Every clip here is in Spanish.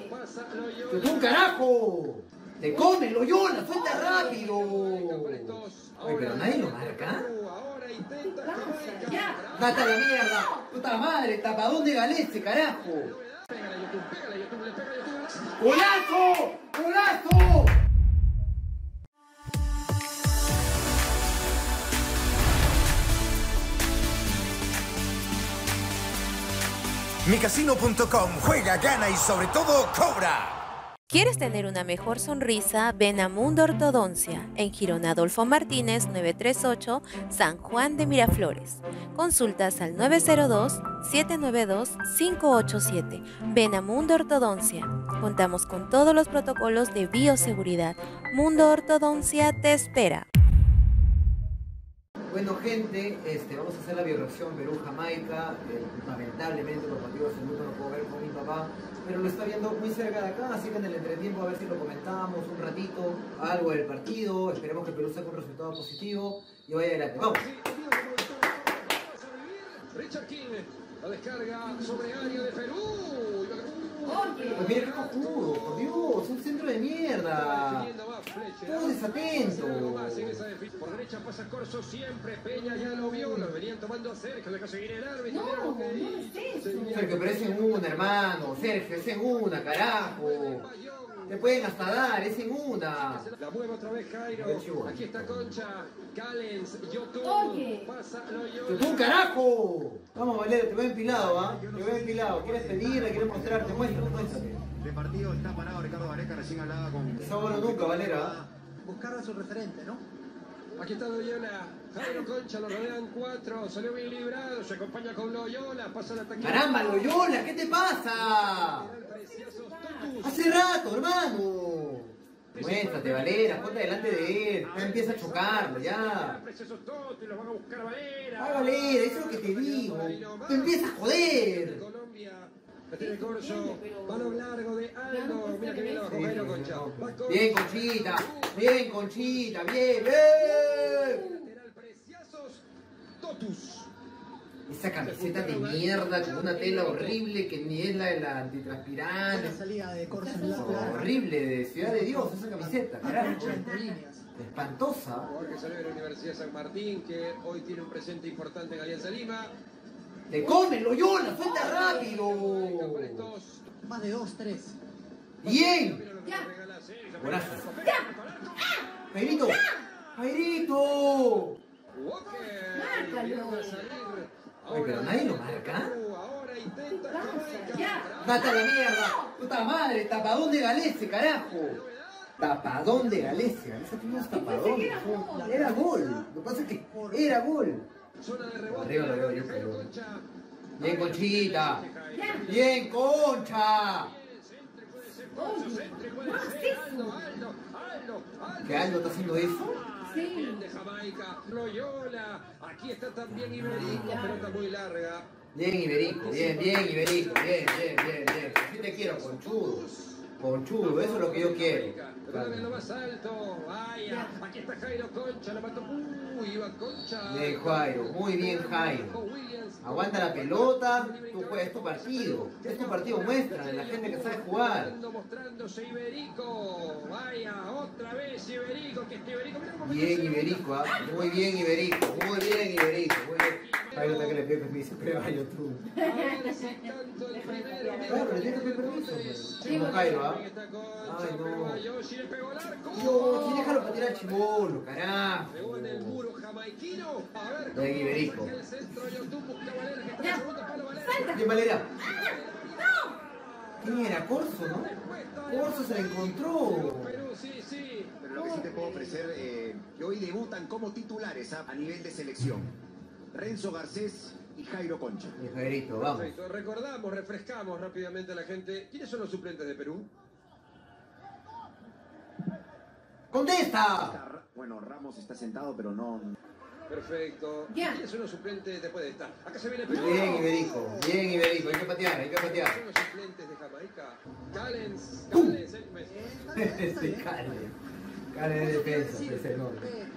¡Es un carajo! ¡Te come, Loyola! ¡Suelta rápido! Oye, pero nadie lo marca. ¡Date a la mierda! ¡Puta madre! ¡Tapadón de Galese, carajo! ¡Golazo! ¡Golazo! Micasino.com, juega, gana y sobre todo cobra. ¿Quieres tener una mejor sonrisa? Ven a Mundo Ortodoncia, en Girón Adolfo Martínez 938, San Juan de Miraflores. Consultas al 902-792-587. Ven a Mundo Ortodoncia. Contamos con todos los protocolos de bioseguridad. Mundo Ortodoncia te espera. Bueno, gente, vamos a hacer la bioreacción Perú-Jamaica. Lamentablemente por motivos de luto no puedo ver con mi papá, pero lo está viendo muy cerca de acá, así que en el entretiempo a ver si lo comentamos un ratito, algo del partido. Esperemos que Perú saque un resultado positivo y vaya adelante. ¡Vamos! Richard King, la descarga sobre área de Perú. Pues mira qué cojudo, por Dios, un centro de mierda. Todo desatento. Por derecha pasa Corso siempre, Peña ya lo vio, lo venían tomando a Sergio, deja seguir el árbitro. No, no es eso. Sergio, pero es en una, hermano. Sergio, es en una, carajo. Te pueden hasta dar, es en una. La mueve otra vez Jairo. Aquí está Concha, Callens, Yotun. Pasa Loyola. ¡Tú, carajo! Vamos, Valero, te veo empilado, ¿ah? Te veo empilado. ¿Quieres pedirle? ¿Quieres mostrarte? Muéstrate. De partido está parado Ricardo Gareca, recién hablaba con... Eso bueno nunca, Valera. Buscar a su referente, ¿no? Aquí está Loyola, Jairo Concha, lo rodean 4, salió bien librado, se acompaña con Loyola, pasa el ataque. ¡Caramba, Loyola! ¿Qué te pasa? Hace rato, hermano. Muéstrate, Valera, ponte delante de él. Ya empieza a chocarlo, ya. Ah, Valera, eso es lo que te digo. Te empieza a joder. La tiene Corso, balón largo de Aldo. Mira que viene abajo Jairo Concha. Bien, Conchita, bien, Conchita, bien, bien. Lateral Preciazos, Totus. Esa camiseta de mierda con una tela horrible que ni es la de la antitranspirante. La salida de Corso Horrible, de Ciudad de Dios, esa camiseta, carajo. entre líneas. Espantosa. Jugador que salió de la Universidad de San Martín, que hoy tiene un presente importante en Alianza Lima. ¡Te come, Loyola! ¡Suelta rápido! Más de 2-3. ¡Bien! ¡Golazo! ¡Jairito! ¡Jairito! Oye, pero nadie lo marca. ¡Date a la mierda! ¡Puta madre! ¡Tapadón de Galese, carajo! Tapadón de Galese. Galese tiene unos tapadones. Era gol. Lo que pasa es que era gol. Arriba lo veo yo, pero... Bien, Conchita. Bien, Concha. ¿Qué Aldo está haciendo eso? Sí. De Jamaica, Loyola. Aquí está también Iberico, pelota muy larga. Bien, Iberico. Bien, bien, Iberico. Bien, bien, bien, bien. Así te quiero, conchudo. Conchudo, eso es lo que yo quiero. Pero lo más alto, vaya, aquí está Jairo Concha, la mató, iba Concha. Bien, Jairo, muy bien, Jairo. Aguanta la pelota, tú juegas tu partido. Es tu partido, muestra de la gente que sabe jugar. Mostrándose Iberico, vaya, otra vez Iberico, que este Iberico, mira cómo bien Iberico, ¿ah? Muy bien Iberico, muy bien Iberico, muy bien. Jairo está que le pide permiso, pero a YouTube. Claro, le tiene que pedir permiso. Como Jairo, ¿ah? Ay, no. Yo, sí, déjalo patear al chibolo, carajo. Bien, Iberico. Bien, Valera. ¿Quién era? Corso, ¿no? Corso se la encontró. Pero lo que sí te puedo ofrecer, que hoy debutan como titulares a nivel de selección. Renzo Garcés y Jairo Concha. Y Jairito, vamos. Perfecto. Recordamos, refrescamos rápidamente a la gente. ¿Quiénes son los suplentes de Perú? ¡Contesta! Bueno, Ramos está sentado, pero no... Perfecto. ¿Quiénes son los suplentes después de esta? Acá se viene Perú. Bien, Iberico, bien, Iberico. Hay que patear, hay que patear. Son los suplentes de Jamaica. Callens, Sí, Callens de defensa, ese nombre.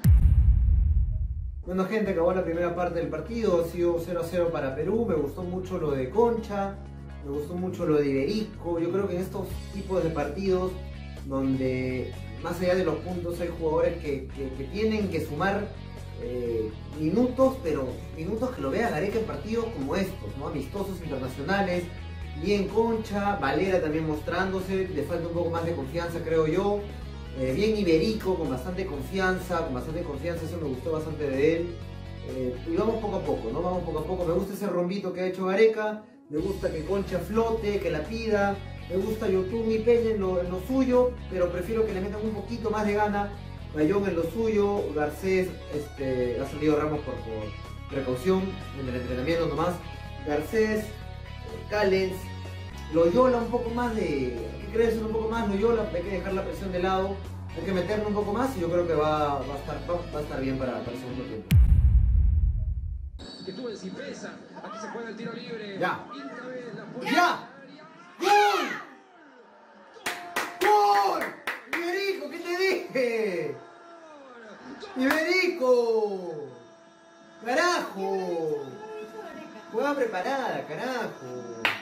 Bueno, gente, acabó la primera parte del partido. Ha sido 0-0 para Perú. Me gustó mucho lo de Concha. Me gustó mucho lo de Iberico. Yo creo que en estos tipos de partidos donde más allá de los puntos hay jugadores que tienen que sumar minutos, pero minutos que lo vea Gareca en partidos como estos, ¿no? Amistosos internacionales, bien Concha, Valera también mostrándose, le falta un poco más de confianza creo yo, bien Iberico con bastante confianza, eso me gustó bastante de él, y vamos poco a poco, ¿no? Vamos poco a poco, me gusta ese rombito que ha hecho Gareca, me gusta que Concha flote, que la pida, me gusta Yotun y Peña en lo suyo, pero prefiero que le metan un poquito más de gana. Bayón en lo suyo, Garcés ha salido Ramos por precaución en el entrenamiento nomás. Garcés, Callens, Loyola un poco más hay que creerse un poco más, Loyola, hay que dejar la presión de lado, hay que meterle un poco más y yo creo que va a estar bien para el segundo tiempo. Que tuvo en Cipesa, aquí se juega el tiro libre. Ya. ¡Ya! ¡Ya! ¡Gol! ¡Gol! ¡Iberico, qué te dije! ¡Iberico! ¡Carajo! Juega preparada, carajo.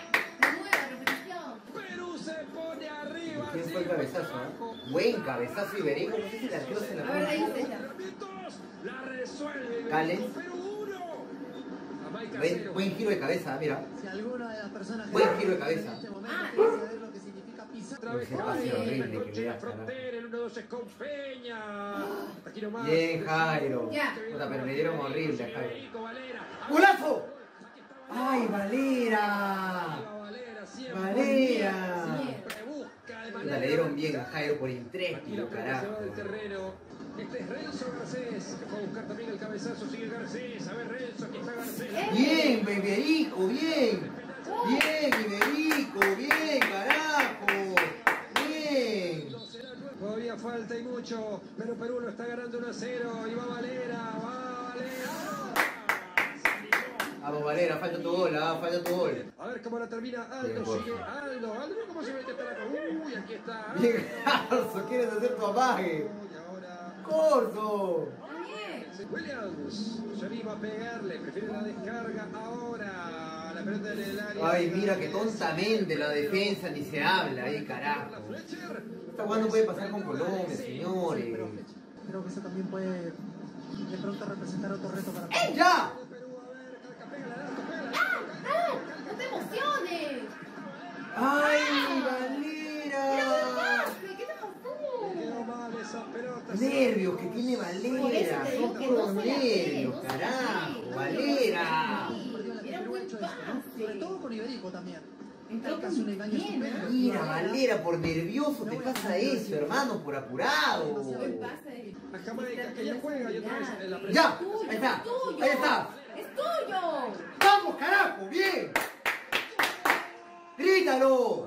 Perú se pone arriba. ¿Quién fue el cabezazo? Buen cabezazo Iberico, no sé si el arquero se la pone un poco. La resuelve. Callens. Perú 1. Buen giro de cabeza, mira. Si alguna de las personas Buen giro de cabeza. en este momento quiere saber lo que significa pisar. Otra vez Ese pase horrible que Concha le en la da, frontera, el 1-2 es con Peña. Aquí nomás. Bien, Jairo. Ya. Puta, pero le dieron horrible a Jairo. Federico Valera. ¡Golazo! ¡Ay, Valera! Valera siempre. ¡Valera! Siempre busca de Puta, manera. le dieron bien a Jairo por Aquí la intrépido, pelota se carajo. va del terreno. Este es Renzo Garcés, que fue a buscar también el cabezazo. Sigue Garcés. A ver, Renzo, aquí está Garcés. Bien, Iberico, bien. Bien, Iberico, bien, carajo. Bien. Todavía falta y mucho, pero Perú lo está ganando 1-0. Y va Valera, va Valera. Vamos, Valera, falta tu gol, falta tu gol. A ver cómo la termina Aldo. Bien, Sigue Aldo. Aldo, ¿cómo se mete hasta la... Uy, aquí está Aldo. Bien, Carso, quieres hacer tu amague. Y ahora... Corso. Williams se anima a pegarle, prefiere la descarga ahora. La pelota en el área. Ay, mira que tontamente la defensa ni se habla ahí, carajo. Esta jugada no puede pasar con Colombia, señores. Pero creo que eso también puede de pronto representar otro reto para Perú. ¡Ya! ¡No te emociones! ¡Ay, Valera! ¿Qué te pasó? Quedó mal esa pelota. Nervios que tiene Por Valera, eso te digo son que puros no se la cree, nervios, no se la carajo, cree. Valera. Perdió la que Era Perú ha muy hecho esto, ¿no? Sobre todo con Iberico también. Entró Casi un engaño bien, estupendo. Mira, Valera, por nervioso te pasa eso, hermano, por apurado. Buen pase. A Jamaica, que ya juega y otra vez en la presión. ¡Ya! Tuyo, Ahí está, tuyo. ahí está. ¡Es tuyo! ¡Vamos, carajo! ¡Bien! ¡Grítalo!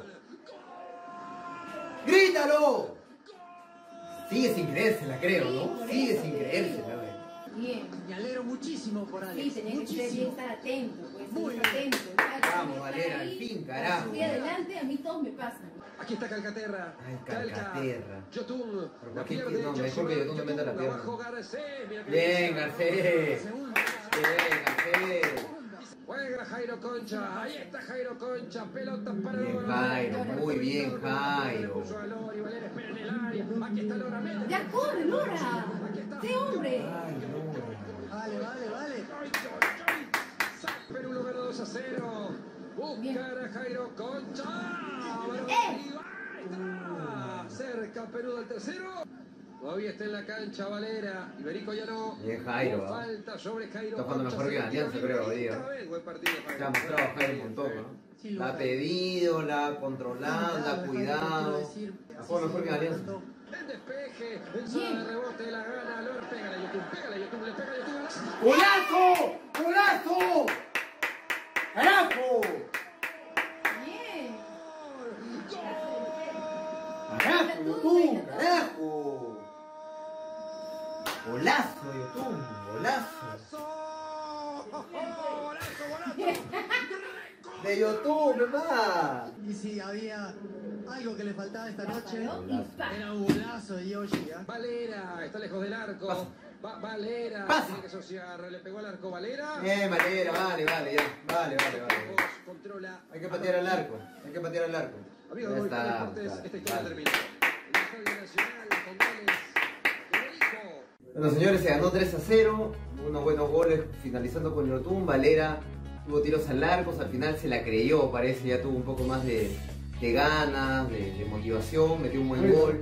¡Grítalo! Sigue sin creérsela, creo, ¿no? Sigue sin creérsela, güey. Bien. Me alegro muchísimo por Sí, Alex. tenía que ser bien, Muchísimo. estar atento, pues, Muy estar atento. Vamos, Valera, al fin, carajo. Fui adelante, a mí todos me pasan. Aquí está Calcaterra. Ay, Calcaterra. Yotun. Por La cualquier pierde. no, mejor que Yotun me meta la pierna. Abajo Garcés. Mira que Bien, bien. Garcés. Segunda. Bien, Garcés. Juega Jairo Concha. Ahí está Jairo Concha. Pelota para Bien, Lora. Jairo, muy bien, Jairo. Puso a Lora y Valera espera en el área. Aquí está Lora. Mete. ¡Ya corre, Lora! ¡Sé hombre! Ay, no. Vale, vale, vale. Perú lo gana 2-0. Buscar a Jairo Concha. Balón ¡Eh! arriba. Ahí está. Cerca Perú del tercero. Todavía está en la cancha Valera. Iberico ya no. Bien, Jairo, Hubo ¿ah? falta sobre Jairo Está jugando Concha. mejor que Alianza, creo, hoy día. Otra vez, buen partido, Jairo. Se ha mostrado Jairo un montón, ¿no? Sin La ha lugar. pedido, la ha controlado, la ha Quiero cuidado. decir, La juega mejor que Alianza. En despeje, en zona de rebote, la gana Lora. Pégale a YouTube, pégale a YouTube, le pega a YouTube. ¡Golazo! ¡Golazo! ¡Carajo! Bien. ¡Carajo, Yotun! ¡Carajo! ¡Golazo, Yotun! ¡Golazo! ¡De Yotun, mamá! Y si había algo que le faltaba esta noche, Paró y pa. era un golazo de Yoshi. ¿ah? Valera, está lejos del arco. Valera, Pasa. tiene que asociar, le pegó al arco Valera. Valera, vale, ya. Vale. Controla. Hay que patear al arco. Amigos Ya de está, Deportes, claro, esta historia vale. terminó. El Estadio Nacional con goles de Federico. Bueno, señores, se ganó 3-0, unos buenos goles finalizando con Yotun. Valera tuvo tiros al arco, al final se la creyó, parece, ya tuvo un poco más de ganas, de motivación, metió un buen gol.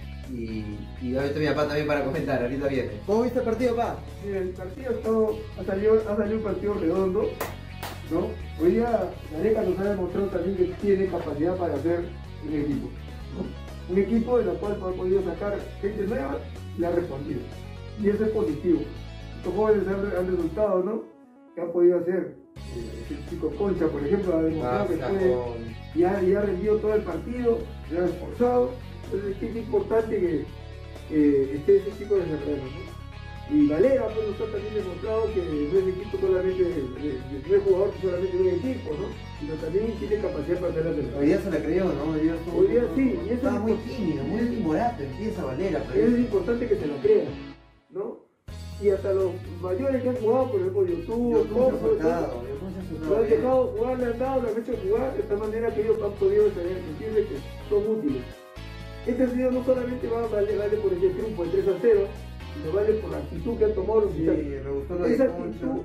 Y ahorita mi papá también para comentar, ahorita viene. ¿Cómo viste el partido, papá? Mira, el partido ha salido un partido redondo, ¿no? Hoy día Gareca nos ha demostrado también que tiene capacidad para hacer un equipo, ¿no? Un equipo de la cual ha podido sacar gente nueva y ha respondido. Y eso es positivo. Estos jóvenes han resultado, ¿no? Que han podido hacer. El chico Concha, por ejemplo, ha demostrado que puede y ha rendido todo el partido, se ha esforzado. Entonces es importante que esté ese chico de terreno, ¿no? Y Valera pues, nos ha también demostrado que no es equipo solamente, no es jugador solamente de un equipo, ¿no? Sino también tiene capacidad para hacer la selección. Hoy día se la creyó, ¿no? Hoy día sí, y eso estaba es muy tímido, muy timorato, empieza Valera. Pero es importante que se lo crean, ¿no? Y hasta los mayores que han jugado, por ejemplo, YouTube, lo han dejado jugar, le han dado, lo han hecho jugar, de tal manera que ellos han podido sentirse que son útiles. Este partido no solamente vale por ese triunfo de 3-0, sino vale por la actitud que han tomado los muchachos. Sí, me gustó lo esa de actitud,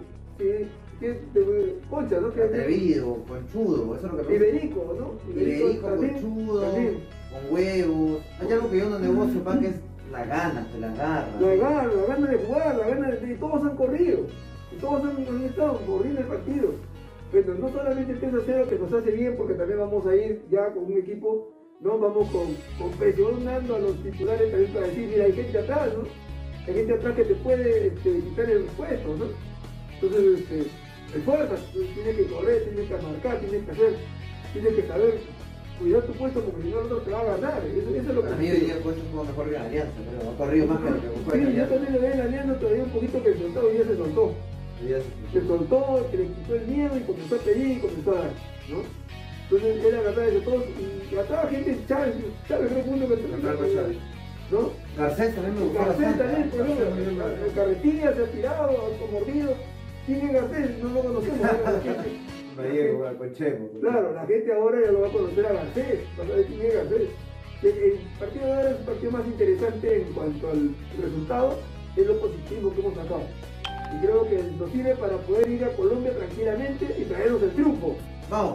de Concha, ¿no? Que atrevido, conchudo, eso es lo que me gusta. Iberico, ¿no? Iberico, conchudo, con huevos. Hay algo que yo no negocio, pa, que es la gana, la garra. La gana de jugar, la gana de... Todos han corrido, y todos han estado corriendo el partido. Pero no solamente el 3-0 que nos hace bien, porque también vamos a ir ya con un equipo, no vamos con presionando a los titulares también para decir, mira, hay gente atrás, ¿no? Hay gente atrás que te puede quitar el puesto, ¿no? Entonces, esfuerzas, tienes que correr, tienes que marcar, tienes que saber cuidar tu puesto porque si no el otro te va a ganar. Eso es lo que... A mí hoy día el puesto es mejor que la Alianza, pero ha corrido más que lo que fue Sí, la yo Alianza. también le veo en la Alianza todavía un poquito que el soltado hoy día se soltó. Se soltó, se le quitó el miedo y comenzó a pedir y comenzó a dar, ¿no? Entonces él agarraba de todos y atrás gente, Chávez creo que uno que ¿no? Garcés también me gustó Garcés bastante. también, por ejemplo, el Carretilla se ha tirado, ha mordido. ¿Quién es Garcés? No lo conocemos. Gallego, con Chepo. Claro, la gente ahora ya lo va a conocer a Garcés, va a saber quién es Garcés. El partido de ahora es el partido más interesante en cuanto al resultado, es lo positivo que hemos sacado. Y creo que nos sirve para poder ir a Colombia tranquilamente y traernos el triunfo. Vamos.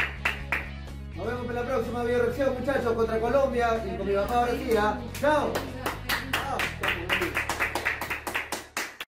Nos vemos en la próxima video reacción, muchachos, contra Colombia y con mi papá ahora sí, ¿ah? ¡Chao!